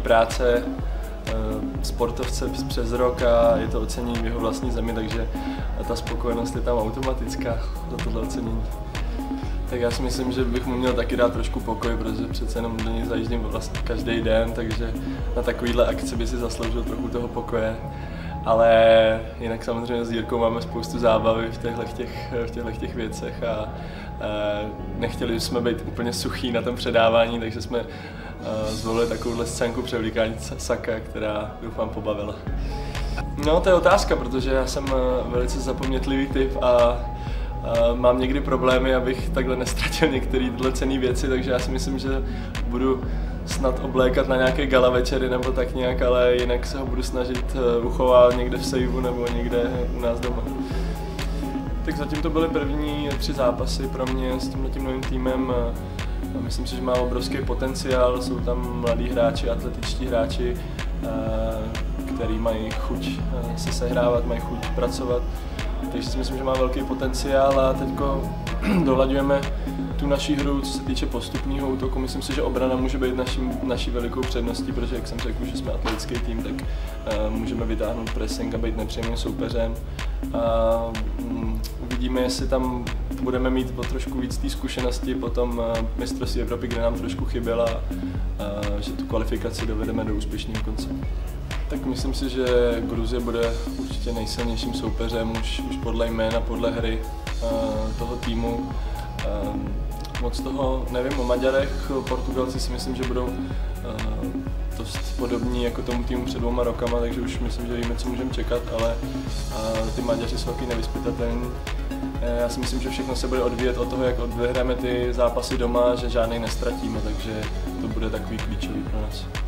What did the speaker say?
práce sportovce přes rok a je to ocenění v jeho vlastní zemi, takže ta spokojenost je tam automatická za tohle ocenění. Tak já si myslím, že bych mu měl taky dát trošku pokoj, protože přece jenom do něj zajíždím vlastně každý den, takže na takovýhle akci by si zasloužil trochu toho pokoje. Ale jinak samozřejmě s Jirkou máme spoustu zábavy v těchto věcech a nechtěli jsme být úplně suchý na tom předávání, takže jsme zvolili takovouhle scénku převlíkání saka, která doufám pobavila. No, to je otázka, protože já jsem velice zapomnětlivý typ a mám někdy problémy, abych takhle nestratil některé tyhle cenné věci, takže já si myslím, že budu snad oblékat na nějaké gala večery nebo tak nějak, ale jinak se ho budu snažit uchovat někde v sejvu nebo někde u nás doma. Tak zatím to byly první 3 zápasy pro mě s tímhletím novým týmem. Myslím si, že má obrovský potenciál, jsou tam mladí hráči, atletičtí hráči, kteří mají chuť se sehrávat, mají chuť pracovat. Takže si myslím, že má velký potenciál a teďko dohlaďujeme tu naši hru, co se týče postupního útoku. Myslím si, že obrana může být naší velikou předností, protože jak jsem řekl, že jsme atletický tým, tak můžeme vytáhnout pressing a být nepříjemným soupeřem. Uvidíme, jestli tam budeme mít po trošku víc té zkušenosti po tom mistrovství Evropy, kde nám trošku chyběla, že tu kvalifikaci dovedeme do úspěšného konce. Tak myslím si, že Gruzie bude určitě nejsilnějším soupeřem už podle jména, podle hry toho týmu. Moc toho nevím o Maďarech, Portugalci si myslím, že budou dost podobní jako tomu týmu před 2 rokama, takže už myslím, že víme, co můžeme čekat, ale ty Maďaři jsou taky nevyzpytatelní. Já si myslím, že všechno se bude odvíjet od toho, jak odehráme ty zápasy doma, že žádnej nestratíme, takže to bude takový klíčový pro nás.